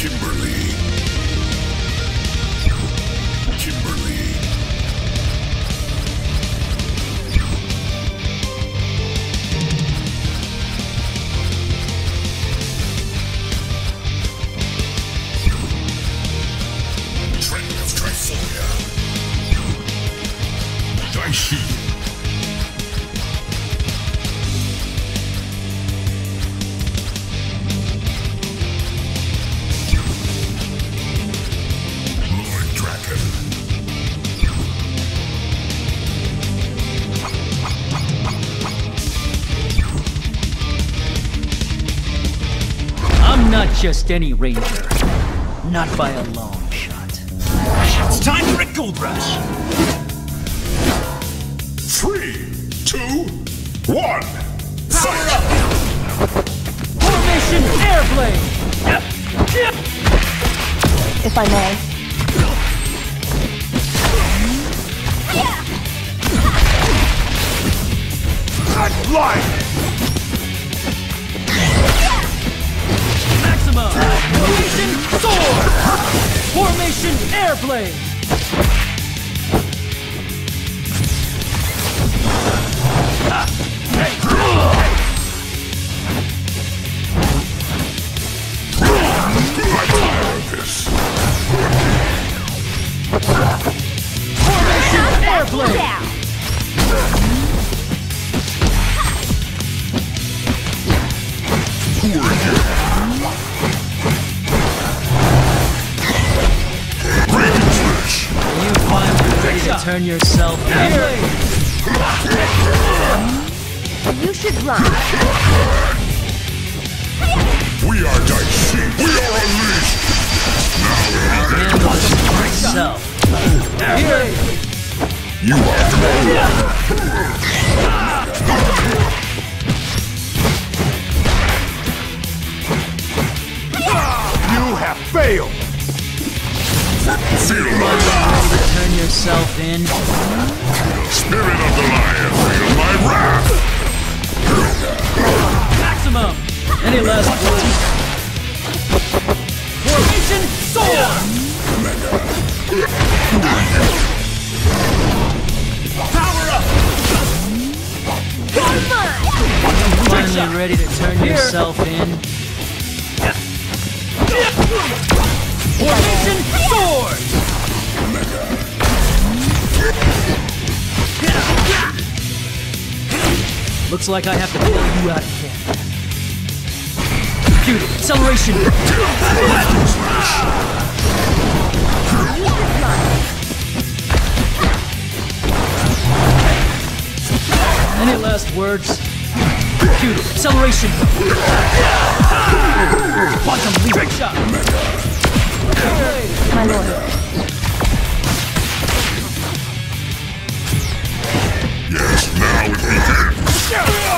Kimberly. Kimberly. Trend of Trifolia. Daishi. Not just any ranger. Not by a long shot. It's time for a gold rush! 3, 2, 1. Power up! Formation Airblade! If I may. I'm blind! Formation Sword! Formation Airblade! Formation Airblade! Who are you? You finally ready to turn yourself in? You should run. We are Daishi. We are unleashed. I'll handle it myself. Here! You are You have failed. Feel my Ready to turn yourself in? Spirit of the lion, feel my wrath. Maximum! Any last words? Formation Sword! Power up! Finally ready to turn yourself in? Formation Sword! Looks like I have to pull you out again. Computer, acceleration! Any last words? Computer, acceleration! Quantum leap shot! My lord. Yes, now it begins.